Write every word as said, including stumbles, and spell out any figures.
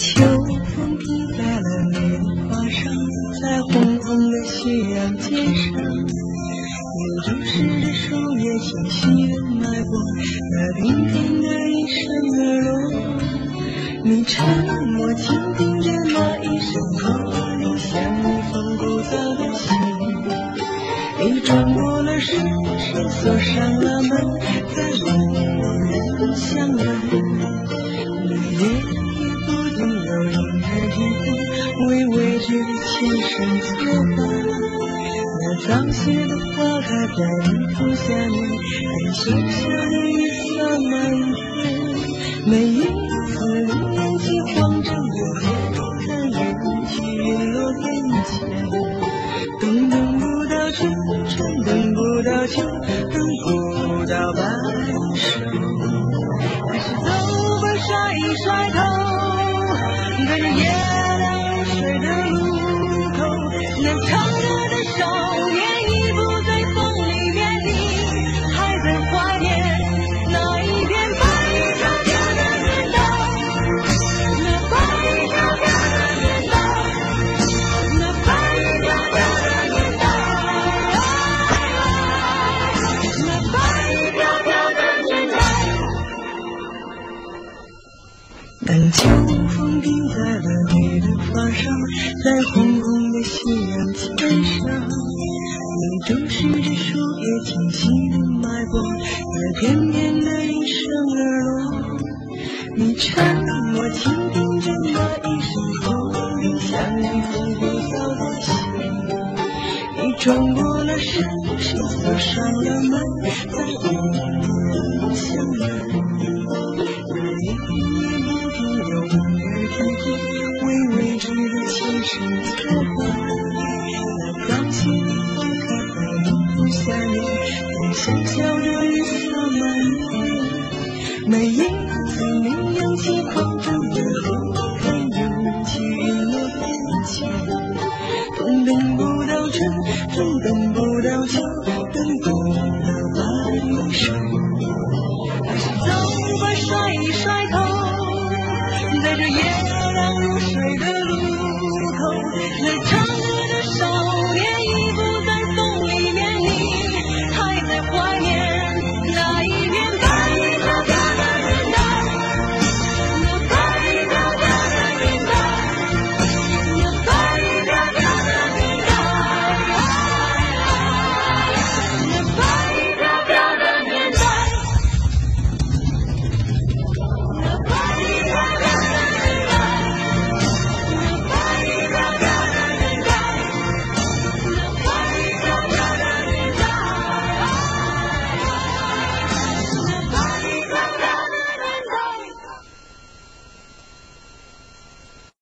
秋风披在了莲花上，在红红的夕阳肩上，你注视着树叶清晰的脉搏，那平平的一声而落。你沉默倾听着那一声驼铃，像一封古早的信。你转过了身，谁锁上了门，再无人相问。你夜夜不停有婴儿啼哭，为未知的前生作伴。那早谢的花开在你服下面，很小小的一丝满天。每一次你眼睛晃着眼看云起云落眼前，等等不到春，春等不到秋，等不到白首。还是走吧，甩一甩头，跟着夜亮入睡的路口，那唱歌的少年已不在风里面，你还在怀念那一片白衣飘飘的年代，那白衣飘飘的年代，那白衣飘飘的年代，那白衣飘飘的年代。当秋风披在了你的发上，在红红的夕阳肩上，你注视着树叶清晰的脉搏，那片片的应声而落。你沉默倾听着那一声驼铃，像一封古早的信。你转过了身，谁锁上了门，再无人相问。那夜夜不停有婴儿啼哭，为未知的前生作伴。那早谢的花开在你服下面，很小小的雨洒满天。每一次你扬起狂奔的后，看云起云落眼前。风等不到春，春等不到秋，等不到白首。还是走吧，甩一甩头，在这夜亮入睡的路口，那唱歌的少年已不